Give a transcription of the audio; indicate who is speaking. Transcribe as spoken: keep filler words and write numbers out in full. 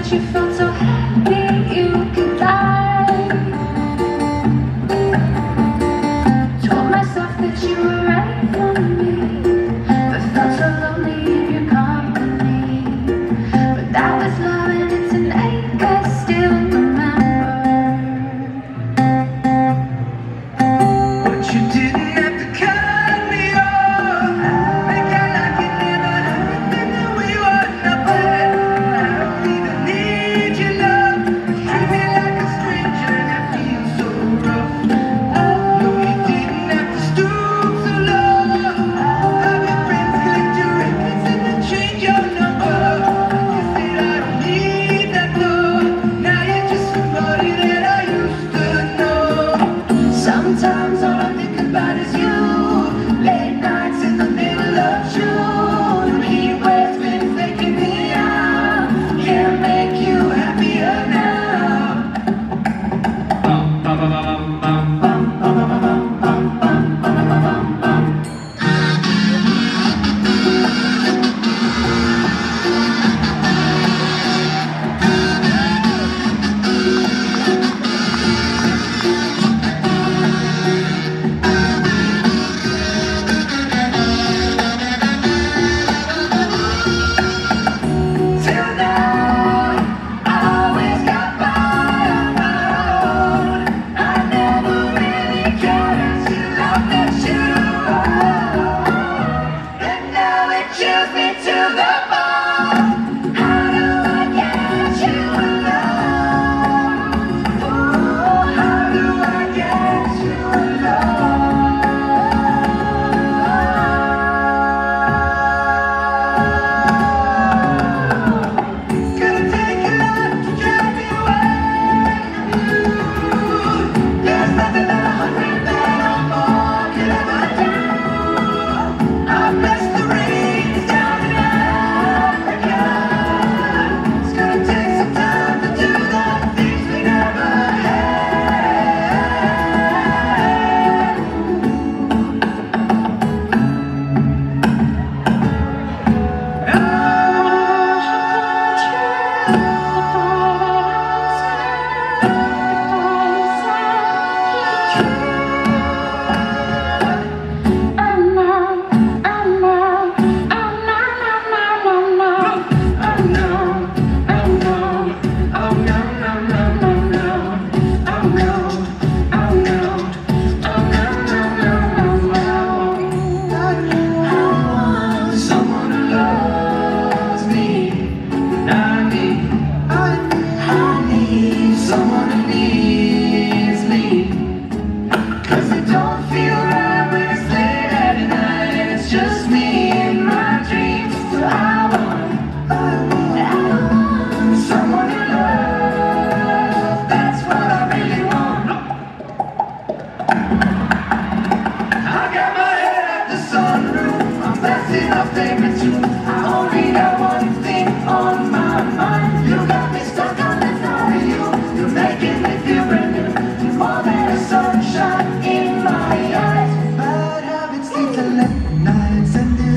Speaker 1: you felt so happy you could die. Told myself that you were right for me, but felt so lonely in your company. But that was love and it's an ache I still remember.
Speaker 2: But you didn't have to cut me off. Make I like it never happened that we were nothing. I don't even need your love. Treat me like a stranger and I feel so rough. No, you didn't have to stoop so low. Have your friends collect your records and then change your number. You said I don't need that love. Now you're just somebody that I used to know.
Speaker 1: Sometimes all I think about is you. Late nights in the middle of June. Heat waves been faking me out. Can't make you happier now.
Speaker 2: Bum, bum, bum, bum, bum, bum, bum, bum, bum, bum, bum, bum, bum, bum.
Speaker 1: Till now, I always got by on my own. I never really cared until I met you. And now it chills me to the bone. How do I get you alone? Oh, how do I get you alone?
Speaker 2: Gonna take a lot to drive me away from you.
Speaker 1: There's nothing that a hundred men or more could ever do. I bless the rains down in Africa. It's gonna take some time to do the things we never
Speaker 2: Someone who loves me, and I need, I need someone who needs me. 'Cause it don't feel right when it's late at night and it's just me in my dreams. So I want, I want, I want someone who loves. That's what I really want. I got my head at the sunroof. I'm blasting off favorite tunes. I only got one thing on my mind. You got me stuck on the thought of you. You're making me feel brand new. You're more than a sunshine in my eyes. Bad habits lead to late nights and